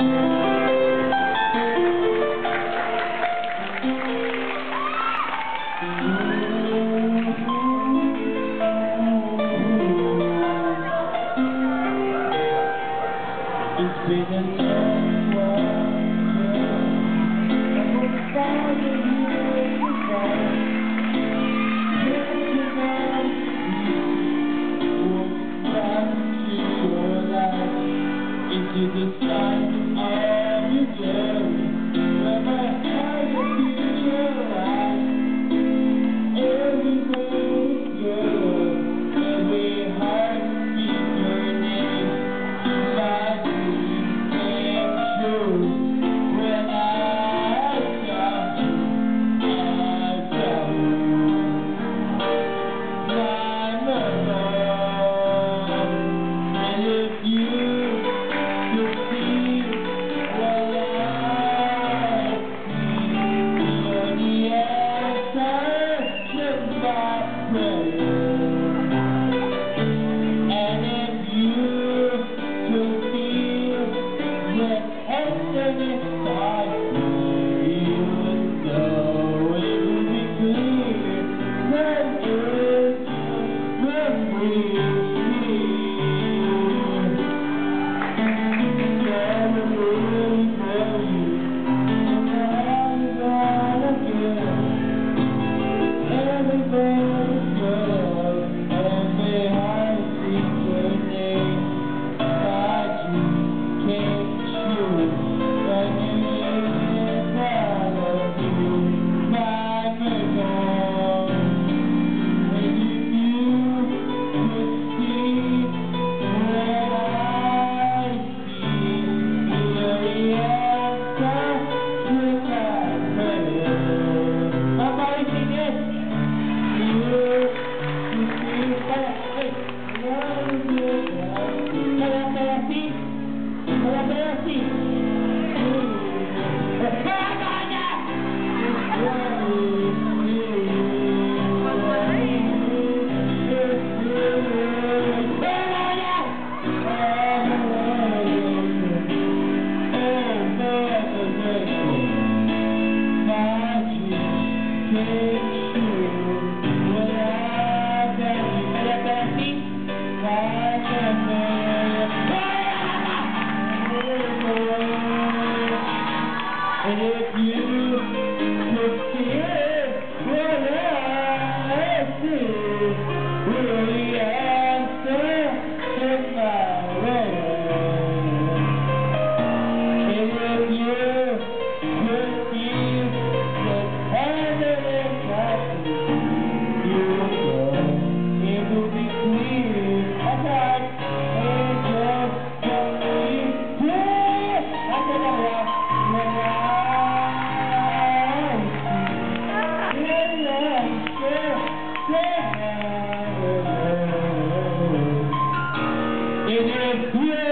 It's been a long while, I won't follow you goodbye. Looking at you, walking back to your life, into the sun of your glory, where my heart will be your eyes. Everywhere you go, every heart beats your name. My dream came true when I saw you. My mother, and if you could see what I see, you're the answer to my prayer. And if you could feel the tenderness I feel, so it would be clear that it's memory. Never really tell you how you're gonna get. Everybody's good, every heart beats your name. My dream came true when you lived inside of you, my mirror. And if you could see what I see, you're the answer to my prayer. Somebody sing it. And if you could see what I see, we're the answer to my prayer. And if you could feel the tenderness I feel, you would know it would be clear. That's right. It's just something clear. That's it. It is